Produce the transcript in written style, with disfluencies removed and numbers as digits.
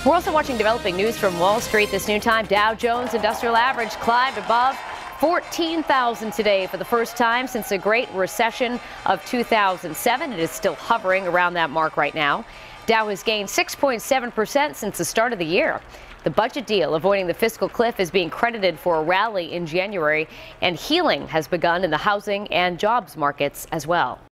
We're also watching developing news from Wall Street this noon time. Dow Jones Industrial Average climbed above 14,000 today for the first time since the Great Recession of 2007. It is still hovering around that mark right now. Dow has gained 6.7% since the start of the year. The budget deal avoiding the fiscal cliff is being credited for a rally in January, and healing has begun in the housing and jobs markets as well.